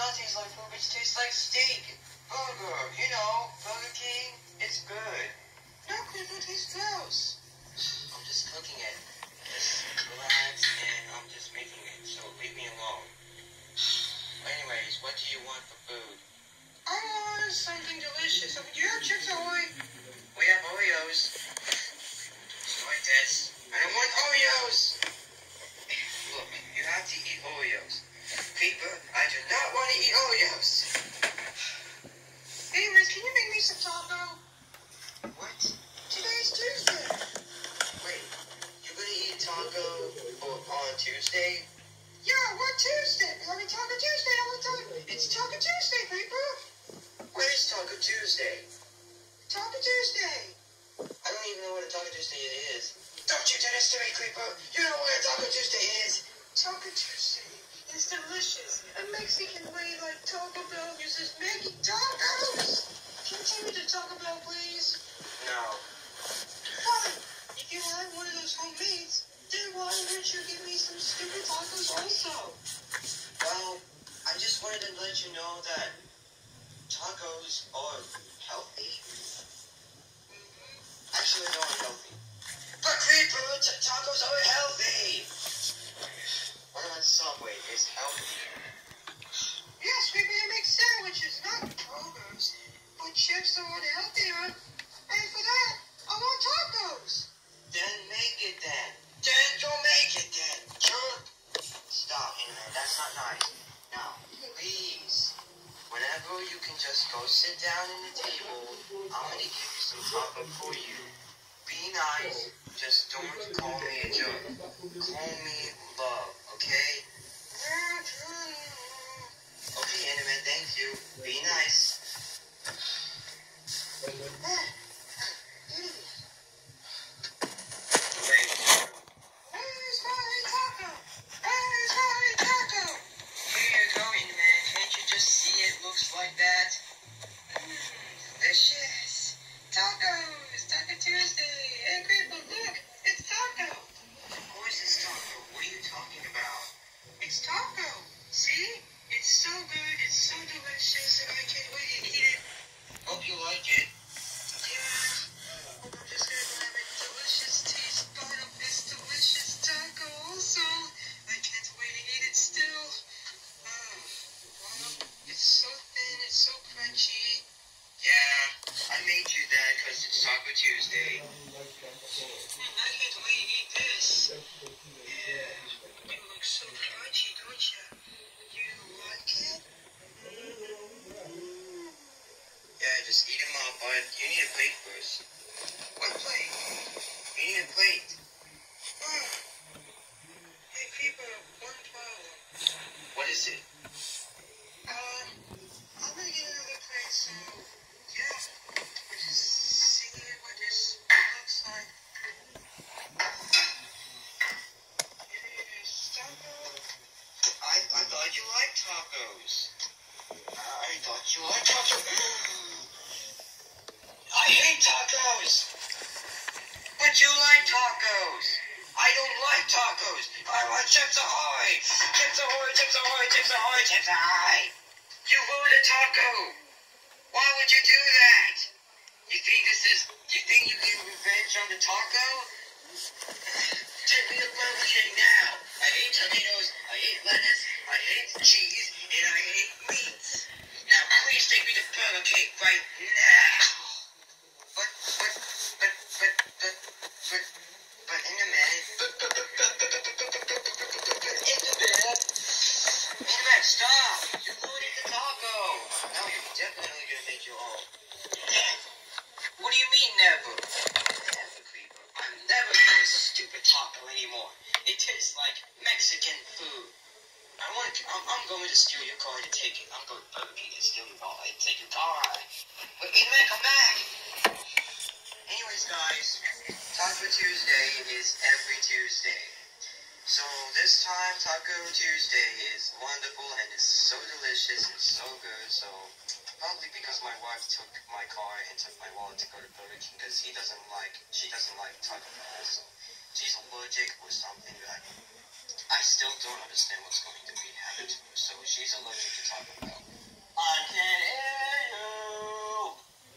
not taste like poop, it tastes like steak. Burger, you know, Burger King, it's good. No, Clifford, it tastes gross. I'm just cooking it. Just relax, and I'm just making it, so leave me alone. Anyways, what do you want for food? I want something delicious. Do you have Chips Ahoy? We have Oreos. Just like this. I don't want Oreos. Look, you have to eat Oreos. Creeper, I do not want to eat Oreos. Hey, Riz, can you make me some taco? What? Today's Tuesday. Wait, you're gonna eat taco on Tuesday? Yeah, what Tuesday? We're having Taco Tuesday all the time. It's Taco Tuesday, Creeper. Where's Taco Tuesday? Taco Tuesday. I don't even know what a Taco Tuesday is. Don't you do this to me, Creeper. You know what a Taco Tuesday is. Taco Tuesday is delicious. A Mexican way like Taco Bell uses making tacos. Can you take me to Taco Bell, please? No. Fine. If you have one of those homemades, then why wouldn't you give me some stupid tacos also? Well, I just wanted to let you know that tacos are healthy. Actually, they're unhealthy. But Creeper, tacos are healthy. What about Subway? Is healthy? Yes, Creeper, they make sandwiches, not burgers. But chips are unhealthier. And for that, I want tacos. Then make it then. Then don't make it then. Jerk. Stop, Internet. That's not nice. Now, please. Whenever you can just go sit down at the table, I'm going to give you some taco for you. Be nice. Just don't call me a jerk. Call me love, okay? Okay, Internet, thank you. Be nice. Like that. Delicious. Tacos. Taco Tuesday. Hey, Creeper, look. It's taco. Of course it's taco. What are you talking about? It's taco. See? It's so good. It's so delicious, and I can't wait to eat it. Hope you like it. Yeah. I'm just gonna have a delicious taste bite of this delicious taco also. I can't wait to eat it still. It's so thin, it's so crunchy. Yeah, I made you that because it's Taco Tuesday. I can't wait to eat this. Yeah, you look so crunchy, don't you? You like it? Yeah, just eat them up, but you need a plate first. What plate? You need a plate. Hey, Creeper, one problem. What is it? I'm gonna get another plate, so yeah, we're just seeing what this looks like. It is taco. I thought you liked tacos. I thought you liked tacos. I hate tacos. But you like tacos. I don't like tacos. I want Chips Ahoy. Chips Ahoy, Chips Ahoy, Chips Ahoy, Chips Ahoy. You ruined a taco. Why would you do that? You think you get revenge on the taco? Take me to Burger King now. I hate tomatoes, I hate lettuce, I hate cheese, and I hate meats. Now please take me to Burger King right now. But in a minute. Internet, stop! You ruined the taco! Now you're definitely gonna make your own. What do you mean, never? Never, Creeper. I'm never eating this stupid taco anymore. It tastes like Mexican food. I'm going to steal your car to take it. I'm going to Burger King to steal your car and take your car. Wait, Internet, come back! Anyways, guys, Taco Tuesday is every Tuesday. So this time, Taco Tuesday is wonderful and it's so delicious and so good. So probably because my wife took my car and took my wallet to go to Burger King because she doesn't like Taco Bell. So she's allergic or something. I I still don't understand what's going to be happening to her, so she's allergic to Taco Bell. I can't hear you!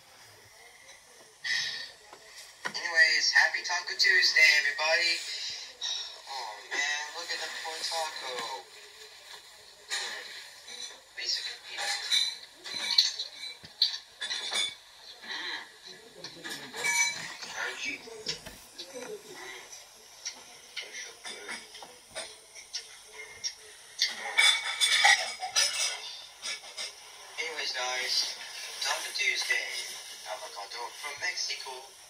Anyways, happy Taco Tuesday, everybody! Oh man, look at the poor taco. Basically, crunchy. Anyways, guys, Taco Tuesday. Avocado from Mexico.